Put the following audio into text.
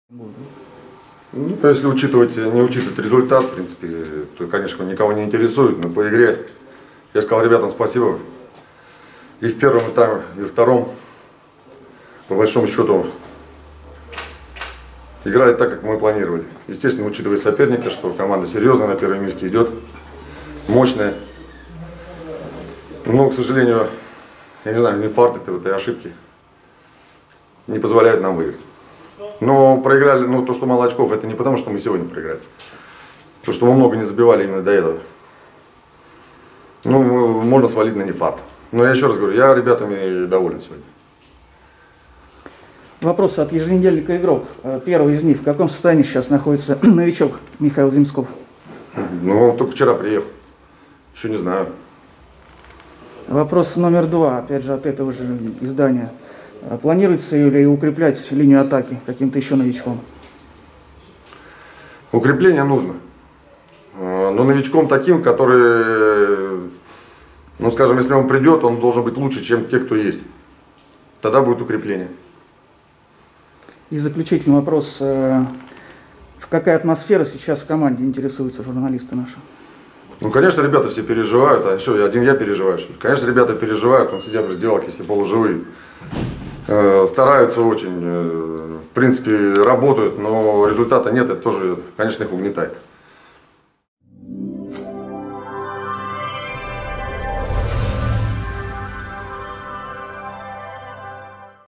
Ну, если учитывать, не учитывать результат, в принципе, то, конечно, никого не интересует. Но по игре я сказал ребятам спасибо. И в первом этапе, и во втором, по большому счету, играли так, как мы планировали. Естественно, учитывая соперника, что команда серьезная, на первом месте идет, мощная. Но, к сожалению, я не знаю, не фарт это, вот, и ошибки не позволяют нам выиграть. Но проиграли, ну то, что мало очков, это не потому, что мы сегодня проиграли. То, что мы много не забивали именно до этого. Ну, можно свалить на нефарт. Но я еще раз говорю, я ребятами доволен сегодня. Вопрос от еженедельника «Игрок». Первый из них. В каком состоянии сейчас находится новичок Михаил Земсков? Ну, он только вчера приехал. Еще не знаю. Вопрос номер 2, опять же, от этого же издания. Планируется ли укреплять линию атаки каким-то еще новичком? Укрепление нужно. Но новичком таким, который, ну скажем, если он придет, он должен быть лучше, чем те, кто есть. Тогда будет укрепление. И заключительный вопрос. Какая атмосфера сейчас в команде, интересуются журналисты наши? Ну, конечно, ребята все переживают. А что, один я переживаю, что ли? Конечно, ребята переживают, там сидят в раздевалке, все полуживые. Стараются очень, в принципе, работают, но результата нет, это тоже, конечно, их угнетает.